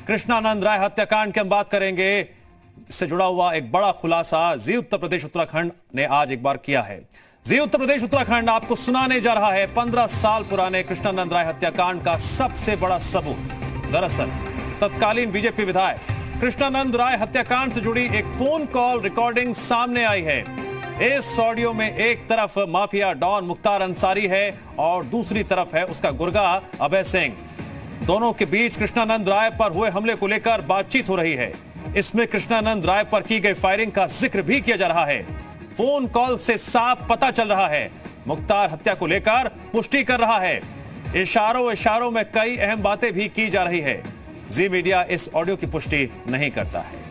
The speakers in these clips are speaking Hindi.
कृष्णानंद राय हत्याकांड की हम बात करेंगे। इससे जुड़ा हुआ एक बड़ा खुलासा जी उत्तर प्रदेश उत्तराखंड ने आज एक बार किया है। जी उत्तर प्रदेश उत्तराखंड आपको सुनाने जा रहा है 15 साल पुराने कृष्णानंद राय हत्याकांड का सबसे बड़ा सबूत। दरअसल तत्कालीन बीजेपी विधायक कृष्णानंद राय हत्याकांड से जुड़ी एक फोन कॉल रिकॉर्डिंग सामने आई है। इस ऑडियो में एक तरफ माफिया डॉन मुख्तार अंसारी है और दूसरी तरफ है उसका गुर्गा अभय सिंह। दोनों के बीच कृष्णानंद राय पर हुए हमले को लेकर बातचीत हो रही है। इसमें कृष्णानंद राय पर की गई फायरिंग का जिक्र भी किया जा रहा है। फोन कॉल से साफ पता चल रहा है मुख्तार हत्या को लेकर पुष्टि कर रहा है। इशारों में कई अहम बातें भी की जा रही है। जी मीडिया इस ऑडियो की पुष्टि नहीं करता है।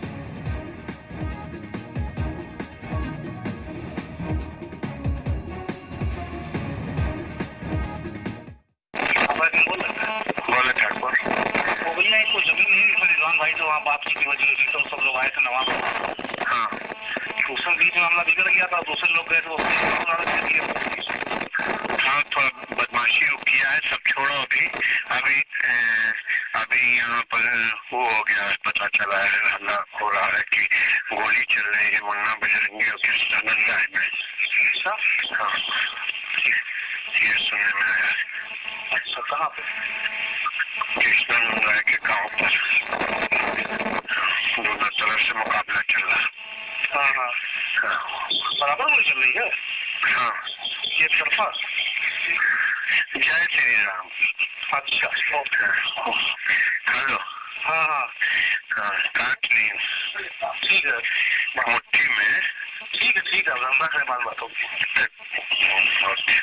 भाई तो वहाँ बात की वजह हुई तो सब लोग आए थे नवाब। हाँ, उसमें बीच में हमला बिगड़ गया था, दूसरे लोग गए थे हाँ, थोड़ा बदमाशी किया है, सब छोड़ो अभी अभी यहाँ पर वो हो गया है, पता चला है, हल्ला हो रहा है कि गोली चल रही है मुन्ना बजरंगी और कृष्णानंद राय में। अच्छा, हाँ, ये सुनने में आया। अच्छा, कहाँ पे? कृष्णानंद राय के गाँव पर दोनों तरफ से मुकाबला चल रहा है। हाँ हाँ हाँ, बराबर गोली चल रही है। हाँ, ये तरफा जय श्री राम। अच्छा, हेलो। हाँ हाँ हाँ, काट नहीं, ठीक है, मुट्ठी में। ठीक है, हम रख रहे, बात होगी।